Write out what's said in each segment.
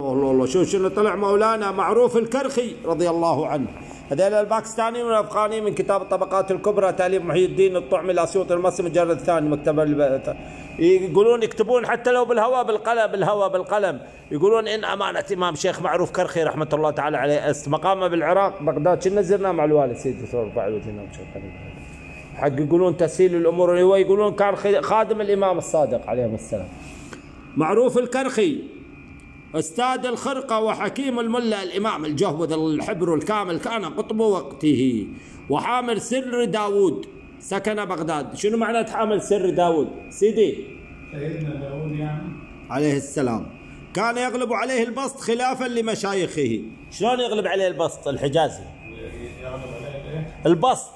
الله الله، شوف شنو طلع مولانا معروف الكرخي رضي الله عنه. هذول الباكستانيين والافغانيين من كتاب الطبقات الكبرى تاليف محي الدين الطعمي الاسيوطي المصري مجلد الثاني مكتبه يقولون يكتبون حتى لو بالهواء بالقلم يقولون ان امانه امام شيخ معروف كرخي رحمه الله تعالى عليه مقامه بالعراق بغداد. كنا زرنا مع الوالد سيدي دكتور فاعل حق يقولون تسهيل الامور، هو يقولون كان خادم الامام الصادق عليه السلام. معروف الكرخي استاذ الخرقه وحكيم الملا الامام الجهبذ الحبر الكامل، كان قطب وقته وحامل سر داود، سكن بغداد. شنو معنى حامل سر داود سيدي؟ سيدنا داود يعني عليه السلام. كان يغلب عليه البسط خلافا لمشايخه. شلون يغلب عليه البسط الحجازي؟ يغلب عليه البسط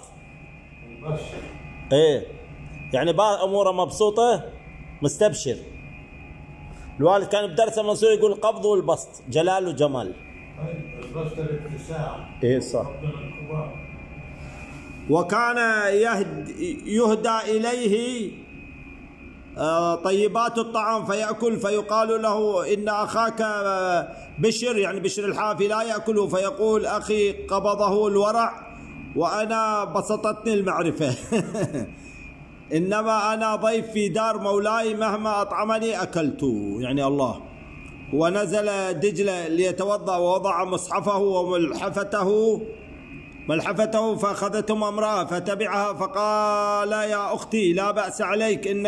ايه يعني اموره مبسوطه مستبشر. الوالد كان بدرسه منصور يقول القبض والبسط جلال وجمال. البسط الاتساع ايه صح. وكان يهدى اليه طيبات الطعام فيأكل، فيقال له إن أخاك بشر يعني بشر الحافي لا يأكله، فيقول أخي قبضه الورع وأنا بسطتني المعرفة إنما أنا ضيف في دار مولاي مهما أطعمني أكلت، يعني الله. ونزل دجلة ليتوضأ ووضع مصحفه ملحفته فأخذتهم امرأة فتبعها فقال يا أختي لا بأس عليك إن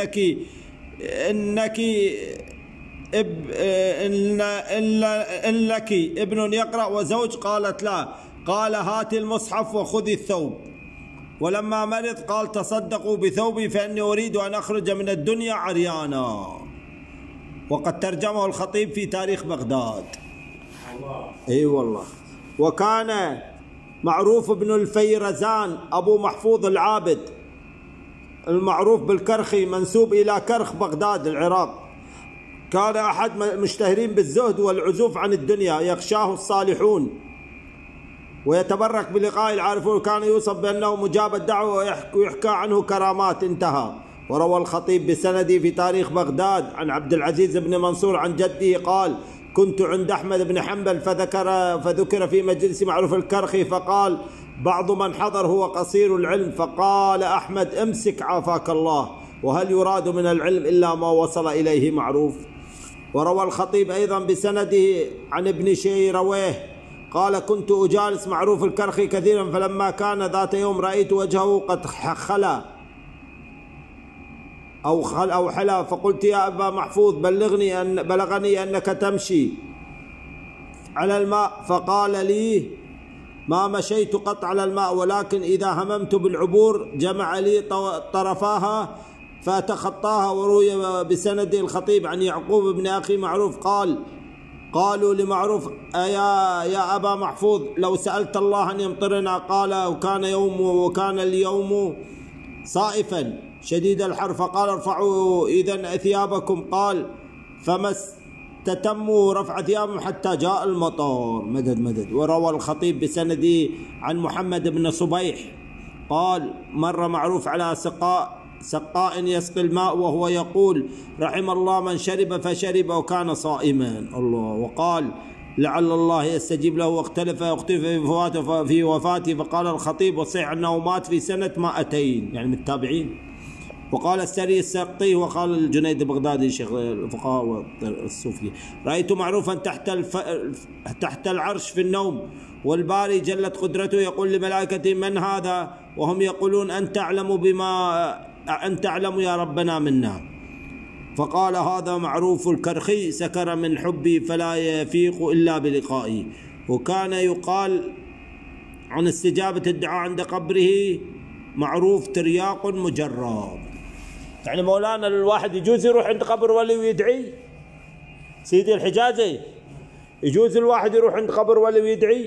لك ابن يقرأ وزوج؟ قالت لا. قال هات المصحف وخذي الثوب. ولما مرض قال تصدقوا بثوبي فإني أريد أن أخرج من الدنيا عريانا. وقد ترجمه الخطيب في تاريخ بغداد. اي والله. وكان معروف بن الفيرزان أبو محفوظ العابد المعروف بالكرخي منسوب إلى كرخ بغداد العراق. كان أحد مشتهرين بالزهد والعزوف عن الدنيا، يخشاه الصالحون ويتبرك بلقاء العارفون. كان يوصف بأنه مجاب الدعوة ويحكى عنه كرامات. انتهى. وروى الخطيب بسندي في تاريخ بغداد عن عبد العزيز بن منصور عن جده قال كنت عند أحمد بن حنبل فذكر في مجلس معروف الكرخي فقال بعض من حضر هو قصير العلم، فقال أحمد امسك عافاك الله، وهل يراد من العلم إلا ما وصل إليه معروف. وروى الخطيب أيضا بسنده عن ابن شيرويه قال كنت أجالس معروف الكرخي كثيرا، فلما كان ذات يوم رأيت وجهه قد خلا أو حلا، فقلت يا أبا محفوظ بلغني أنك تمشي على الماء، فقال لي ما مشيت قط على الماء، ولكن إذا هممت بالعبور جمع لي طرفاها فأتخطاها. وروي بسند الخطيب عن يعقوب بن أخي معروف قالوا لمعروف يا أبا محفوظ لو سألت الله أن يمطرنا، قال وكان اليوم صائفا شديد الحر، فقال ارفعوا إذن ثيابكم، قال فما استتموا رفع ثيابهم حتى جاء المطر. مدد. وروى الخطيب بسنده عن محمد بن صبيح قال مر معروف على سقاء يسقي الماء وهو يقول رحم الله من شرب فشرب وكان صائما. الله. وقال لعل الله يستجيب له، واختلف في وفاته، فقال الخطيب والصحيح أنه مات في سنة 200 يعني من التابعين. وقال السري السقطي وقال الجنيد البغدادي شيخ الفقهاء الصوفي رأيت معروفا تحت العرش في النوم، والباري جلت قدرته يقول لملائكته من هذا، وهم يقولون أن تعلم يا ربنا منا. فقال هذا معروف الكرخي سكر من حبي فلا يفيق إلا بلقائي. وكان يقال عن استجابة الدعاء عند قبره معروف ترياق مجرب. يعني مولانا الواحد يجوز يروح عند قبر ولي ويدعي؟ سيدي الحجازي يجوز الواحد يروح عند قبر ولي ويدعي؟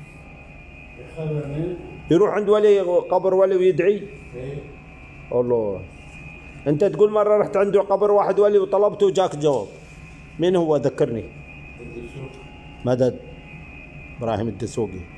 يروح عند قبر ولي ويدعي؟ الله. انت تقول مرة رحت عنده قبر واحد ولي وطلبته وجاك جواب. مين هو؟ ذكرني. مدد. ابراهيم الدسوقي.